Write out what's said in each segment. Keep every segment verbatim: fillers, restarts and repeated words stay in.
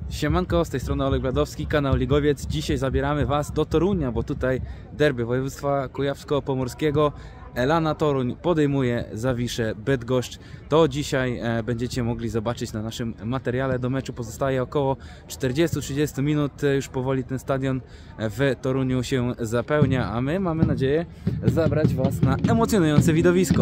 Siemanko, z tej strony Olek Bladowski, kanał Ligowiec. Dzisiaj zabieramy Was do Torunia, bo tutaj derby województwa kujawsko-pomorskiego. Elana Toruń podejmuje Zawiszę Bydgoszcz. To dzisiaj e, będziecie mogli zobaczyć na naszym materiale. Do meczu pozostaje około czterdzieści do trzydziestu minut. Już powoli ten stadion w Toruniu się zapełnia, a my mamy nadzieję zabrać Was na emocjonujące widowisko.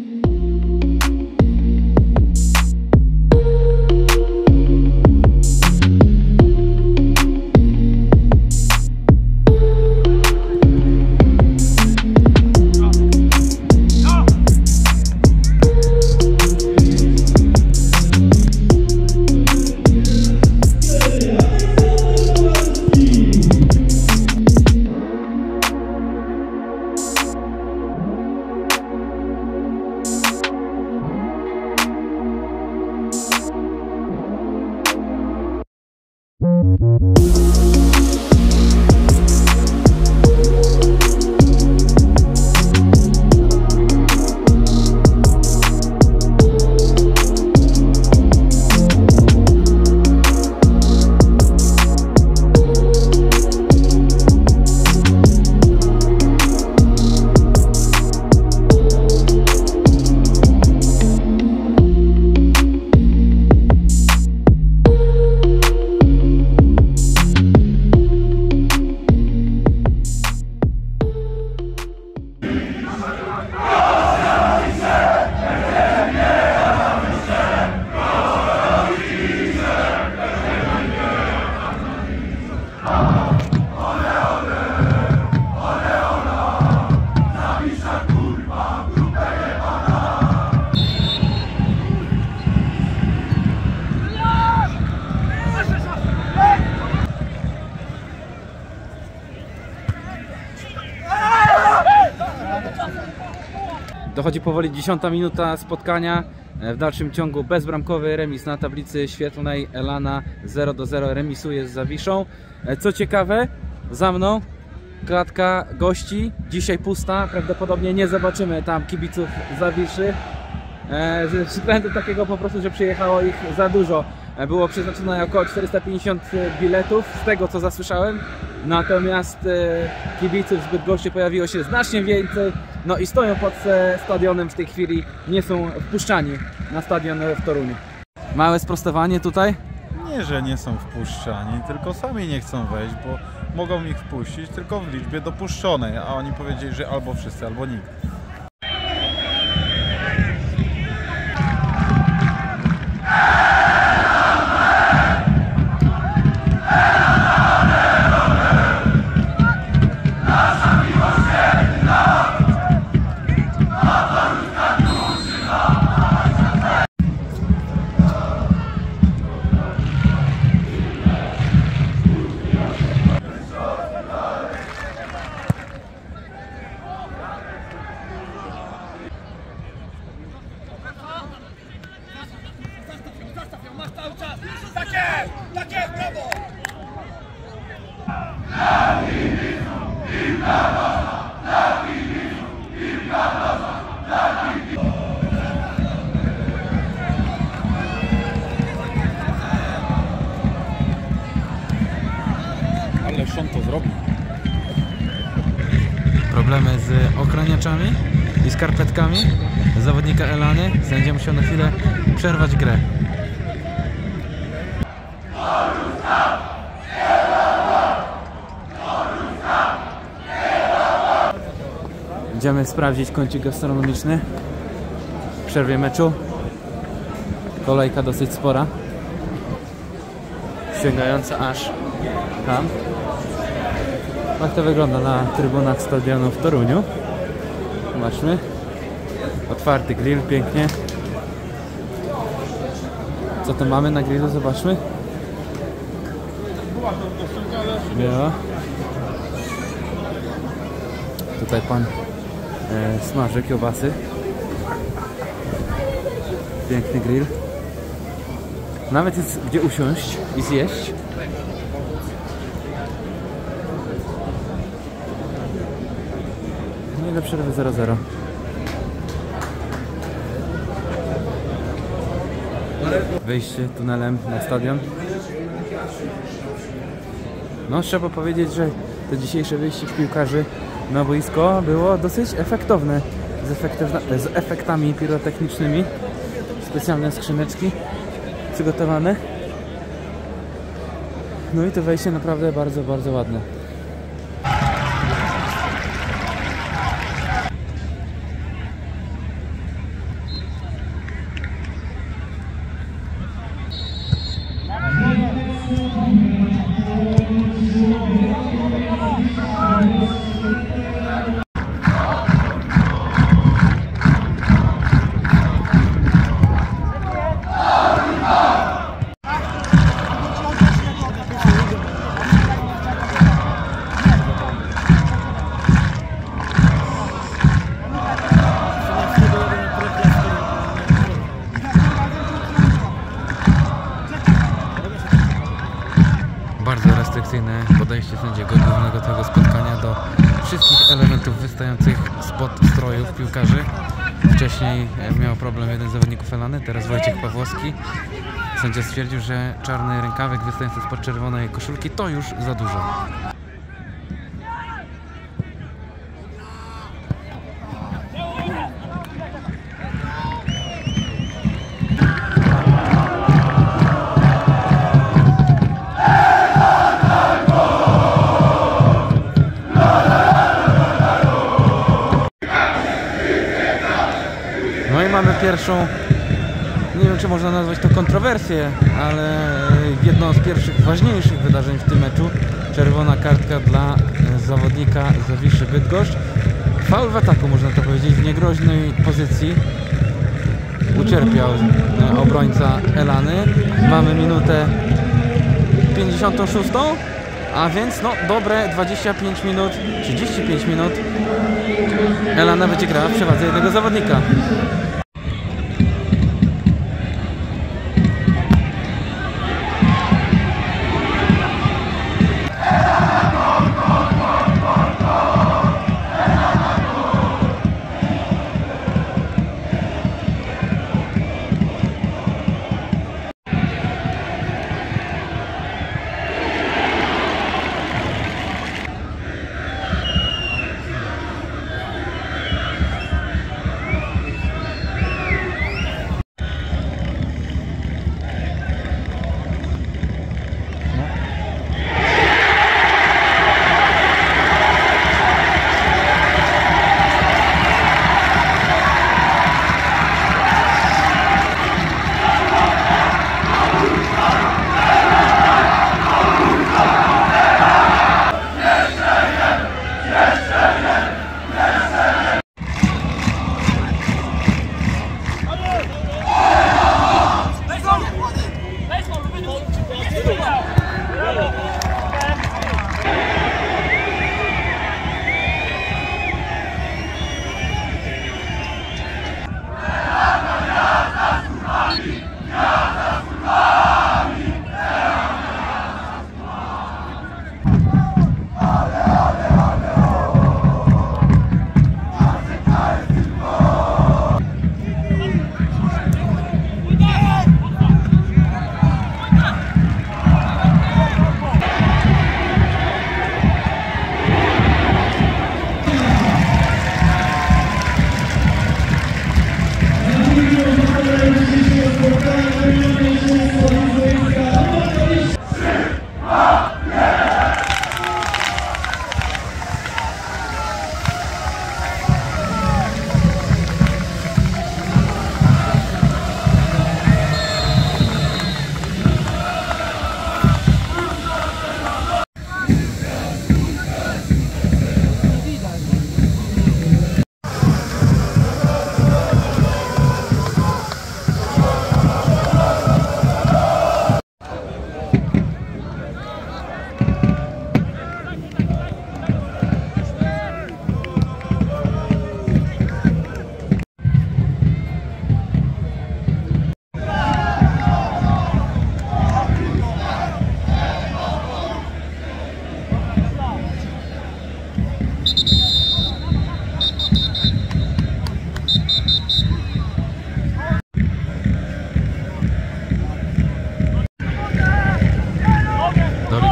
Dochodzi powoli dziesiąta minuta spotkania. W dalszym ciągu bezbramkowy remis na tablicy świetlnej. Elana zero do zera remisuje z Zawiszą. Co ciekawe, za mną klatka gości. Dzisiaj pusta. Prawdopodobnie nie zobaczymy tam kibiców Zawiszy. Z względu takiego po prostu, że przyjechało ich za dużo. Było przeznaczone około czterysta pięćdziesiąt biletów, z tego co zasłyszałem. Natomiast kibiców z Bydgoszczy pojawiło się znacznie więcej. No i stoją pod stadionem w tej chwili, nie są wpuszczani na stadion w Toruniu. Małe sprostowanie tutaj? Nie, że nie są wpuszczani, tylko sami nie chcą wejść, bo mogą ich wpuścić tylko w liczbie dopuszczonej, a oni powiedzieli, że albo wszyscy, albo nikt. Ale Szon to zrobił. Problemy z ochraniaczami i skarpetkami zawodnika Elany. Sędzia musiał na chwilę przerwać grę. Idziemy sprawdzić kącik gastronomiczny w przerwie meczu. Kolejka dosyć spora, sięgająca aż tam. Tak to wygląda na trybunach stadionu w Toruniu. Zobaczmy. Otwarty grill, pięknie. Co to mamy na grillu? Zobaczmy. Ja. Tutaj pan e, smaży kiełbasy. Piękny grill. Nawet jest gdzie usiąść i zjeść. No i do przerwy zero zero. Wyjście tunelem na stadion. No trzeba powiedzieć, że to dzisiejsze wyjście piłkarzy na boisko było dosyć efektowne, z, efektywna- z efektami pirotechnicznymi. Specjalne skrzyneczki przygotowane. No i to wejście naprawdę bardzo, bardzo ładne. Bardzo restrykcyjne podejście sędziego głównego tego spotkania do wszystkich elementów wystających spod strojów piłkarzy. Wcześniej miał problem jeden z zawodników Elany, teraz Wojciech Pawłowski. Sędzia stwierdził, że czarny rękawek wystający spod czerwonej koszulki to już za dużo. No i mamy pierwszą, nie wiem czy można nazwać to kontrowersję, ale jedno z pierwszych ważniejszych wydarzeń w tym meczu. Czerwona kartka dla zawodnika Zawiszy Bydgoszcz. Faul w ataku, można to powiedzieć, w niegroźnej pozycji ucierpiał obrońca Elany. Mamy minutę pięćdziesiątą szóstą, a więc no dobre dwadzieścia pięć minut, trzydzieści pięć minut Elana będzie grała w przewadze jednego zawodnika.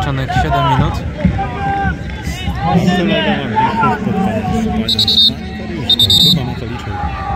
zaliczonych siedem minut. Kolega ma bliższe spotkanie z panią Kariuszką. Chyba na to liczył.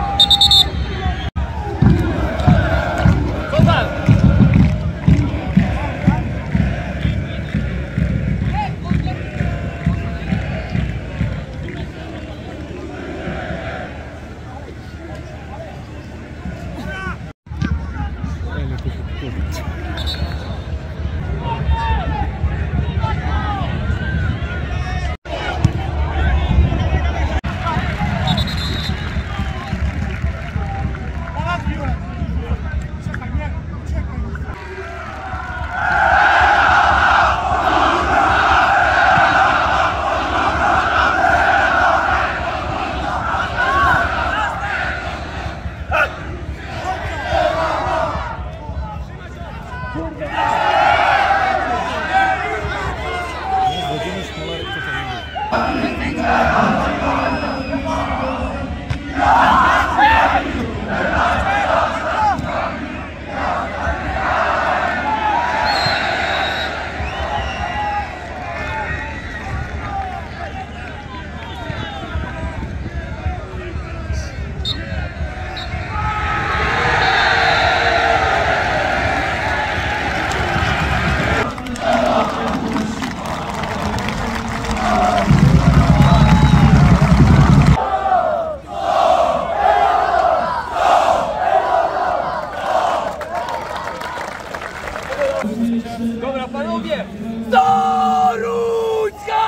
Dobra, panowie! Toruńska!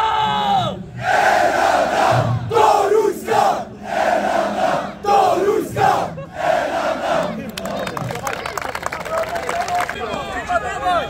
Elana! Toruńska! Elana! Toruńska! Elana! Dawaj!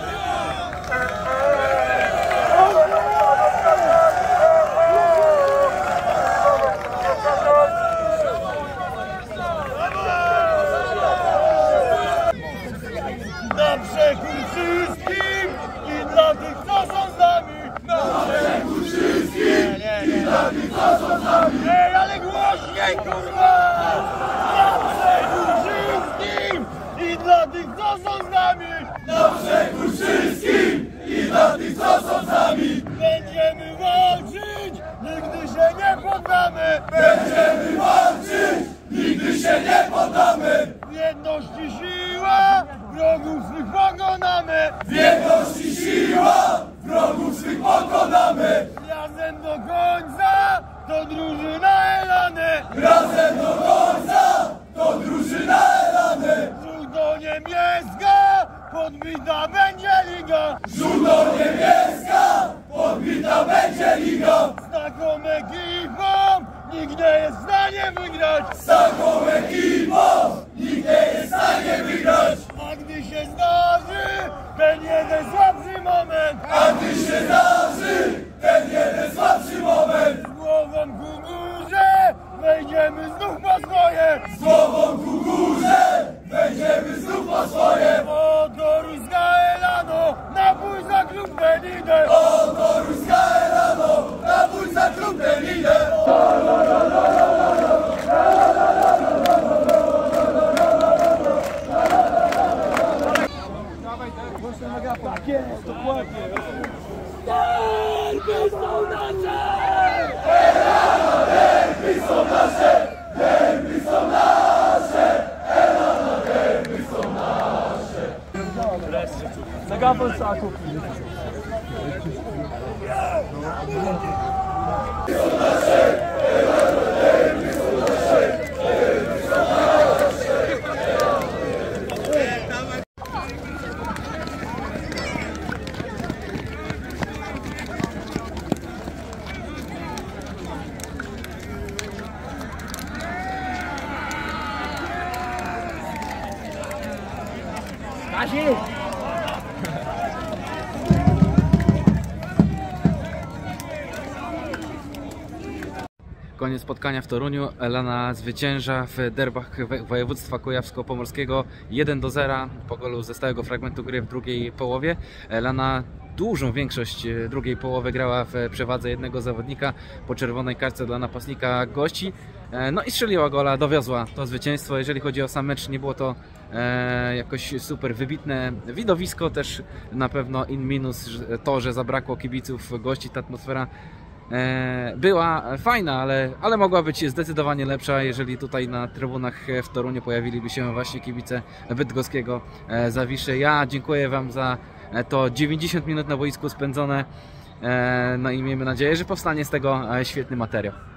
Na przekór wszystkim i dla tych, co są z nami! Na przekór wszystkim i dla tych, co są z nami! Ej, ale głośniej, kurwa! Na przekór wszystkim i dla tych, co są z nami! Na przekór wszystkim i dla tych, co są z nami! Będziemy walczyć, nigdy się nie poddamy! Będziemy walczyć, nigdy się nie poddamy! W jedności siła! Wrogów swych pokonamy! W jedności siła! Wrogów swych pokonamy! Razem do końca! To drużyna Elany! Razem do końca! To drużyna Elany! Żółto-niebieska! Podbita będzie liga! Żółto-niebieska! Podbita będzie liga! Z taką ekipą nikt nie jest w stanie wygrać! Z taką ekipą nikt nie jest w stanie wygrać! A gdy się zdarzy ten jeden słabszy moment, a gdy się zdarzy ten jeden słabszy moment, z głową ku górze wejdziemy znów po swoje, z głową ku górze wejdziemy znów po swoje. O Toruńska Elano, napój za klub Benidę. O Toruńska Elano, napój za klub Benidę. Tak jest, dokładnie. Derby są nasze! Elana, derby są nasze! Derby są nasze! Elana, derby są nasze! Zagapon saku. Są nasze! Elana, derby są nasze! Derby są nasze! Koniec spotkania w Toruniu. Elana zwycięża w derbach województwa kujawsko-pomorskiego jeden do zera po golu ze stałego fragmentu gry w drugiej połowie. Elana dużą większość drugiej połowy grała w przewadze jednego zawodnika po czerwonej kartce dla napastnika gości. No i strzeliła gola, dowiozła to zwycięstwo. Jeżeli chodzi o sam mecz, nie było to e, jakoś super wybitne widowisko, też na pewno in minus to, że zabrakło kibiców gości. Ta atmosfera e, była fajna, ale, ale mogła być zdecydowanie lepsza, jeżeli tutaj na trybunach w Toruniu pojawiliby się właśnie kibice bydgoskiego e, Zawiszy. Ja dziękuję Wam za to dziewięćdziesiąt minut na boisku spędzone, e, no i miejmy nadzieję, że powstanie z tego świetny materiał.